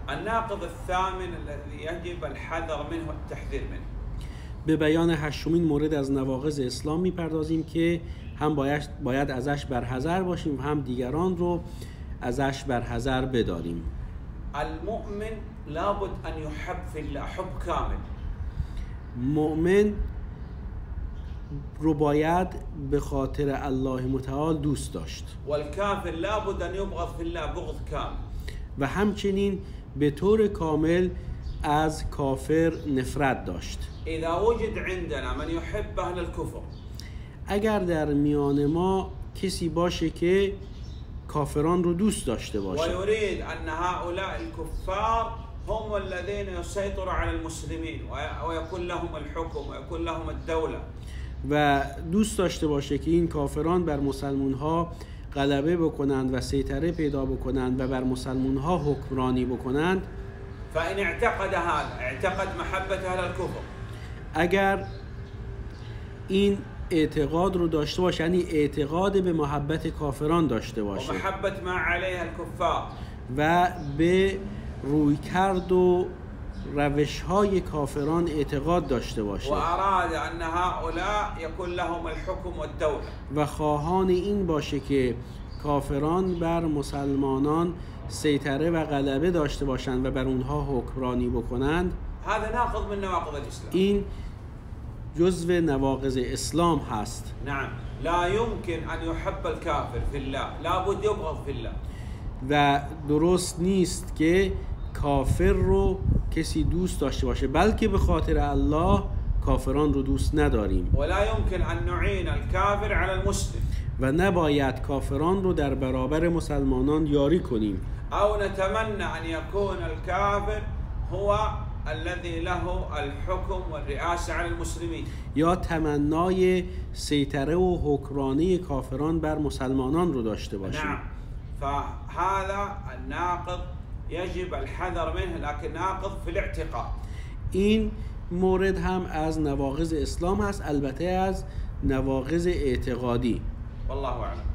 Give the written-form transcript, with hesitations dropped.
الناقض الثامن الذي يجب الحذر منه والتحذير منه. به بیان هشتمین مورد از نواقض اسلام میپردازیم که هم باید ازش برحذر باشیم و هم دیگران رو ازش برحذر بداریم. المؤمن لابد ان يحب في الله حب كامل. مؤمن رو باید به خاطر الله متعال دوست داشت. والكافر لابد ان يبغض في الله بغض كامل. و همچنین به طور کامل از کافر نفرت داشت. اذا وجد عندنا من يحب اهل الكفر، اگر در میان ما کسی باشه که کافران رو دوست داشته باشه ويريد ان هؤلاء الكفار هم الذين يسيطروا على المسلمين ويكون لهم الحكم ويكون لهم الدولة، و دوست داشته باشه که این کافران بر مسلمان ها غلبه بکنند و سیطره پیدا بکنند و بر مسلمان ها حکمرانی بکنند، فإن اعتقد هذا اعتقد محبة أهل الكفر، اگر این اعتقاد رو داشته باشه، یعنی اعتقاد به محبت کافران داشته باشه ومحبة ما عليه الكفار، و به رویکرد و روش‌های کافران اعتقاد داشته باشه وأراد أن هؤلاء يكون لهم الحكم والدولة، و خواهان این باشه که کافران بر مسلمانان سیطره و غلبه داشته باشند و بر اونها حکمرانی بکنند، هذا ناقض من نواقض الإسلام. این جزو نواقض اسلام هست. نعم، لا يمكن أن يحب الكافر في الله، لابد يبغض في الله. و درست نیست که کافر رو کسی دوست داشته باشه، بلکه به خاطر الله کافران رو دوست نداریم. ولا يمكن أن نعين الكافر على المسلم، و نباید کافران رو در برابر مسلمانان یاری کنیم. أو نتمنى أن يكون الكافر هو الذي له الحكم والرئاسة على المسلمين، یا تمنای سیطره و حکمرانی کافران بر مسلمانان رو داشته باشیم. نعم، فهذا الناقض يجب الحذر منه، لكن ناقض في الاعتقاد. این مورد هم از نواقض اسلام هست، البته از نواقض اعتقادی. والله أعلم.